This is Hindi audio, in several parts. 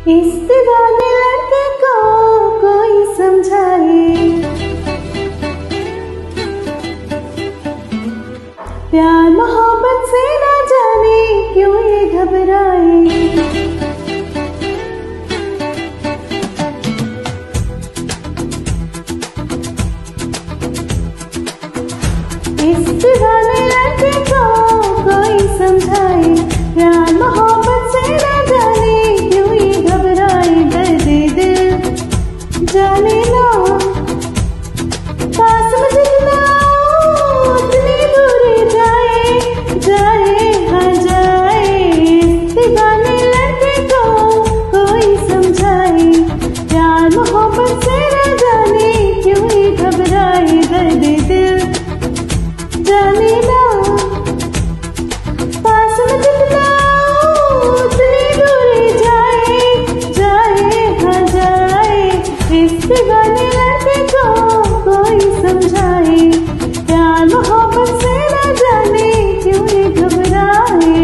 इस दीवाने लड़के को कोई समझाए, प्यार मोहब्बत से ना जाने क्यों ये घबराए। इस दीवाने लड़के को कोई समझाए, प्यार मोहब्बत से ना जाने क्यों ये घबराए। दर्द दिल जाने ना, पास में जितना उतनी दूरी जाए, जाए हाँ जाए। इस दीवाने लड़के को कोई समझाए, प्यार मोहब्बत से ना जाने क्यों ये घबराए। दर्द दिल जाने ना, पास में जितना उतनी दूरी जाए, जाए हाँ जाए। इस दीवाने लड़के को कोई समझाए, प्यार मोहब्बत से ना जाने क्यों ये घबराए।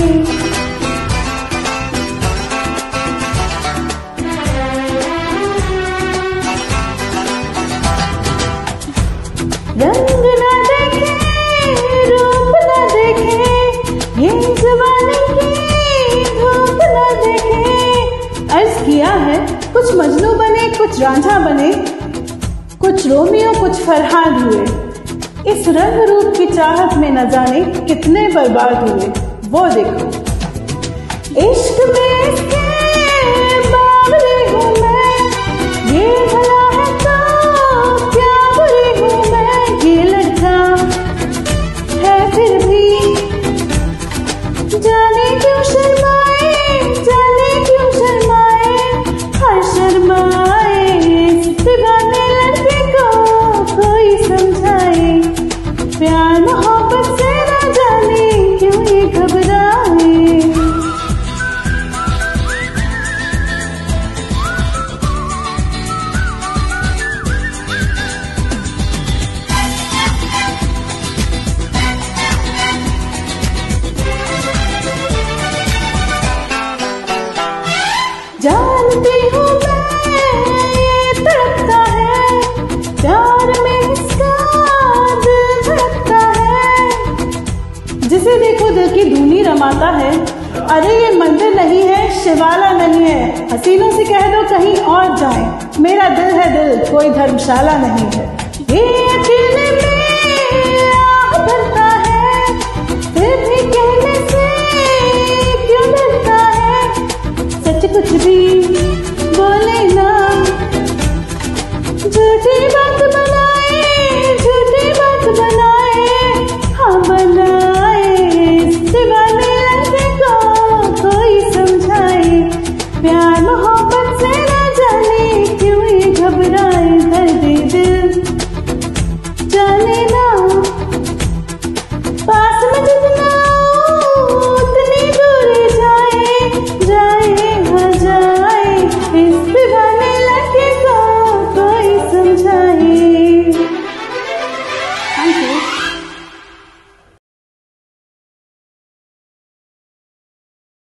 रंग ना देखे, रूप ना देखे, ये जवानी की धूप ना देखे। अर्ज किया है कुछ मजनू बने, कुछ रांझा बने, कुछ रोमियो कुछ फरहाद हुए। इस रंग रूप की चाहत में न जाने कितने बर्बाद हुए। वो देखो इश्क में इसके बावरी हूँ मैं, ये भला है तो क्या बुरी हूँ मैं। ये लड़का है फिर भी जाने क्यों शर्माए, जाने क्यों शर्माए, हर शर्माए। इस दीवाने लड़के को कोई समझाए, प्यार मोहब्बत से ना जाने क्यों ये घबराए। जानती हूँ मैं ये तड़पता है, प्यार में इसका दिल धड़कता है। जिसे देखो दिल की धूनी रमाता है। अरे ये मंदिर नहीं है, शिवाला नहीं है, हसीनों से कह दो कहीं और जाएं। मेरा दिल है दिल, कोई धर्मशाला नहीं है। ये अकेले में आह भरता है, फिर भी कहने से क्यों डरता है। सच कुछ भी बोले ना, झूठी बात बनाए, झूठी बात बनाए, हाँ बनाए। इस दीवाने लड़के को कोई समझाए, प्यार मोहब्बत से ना जाने क्यों ये घबराए। दर्द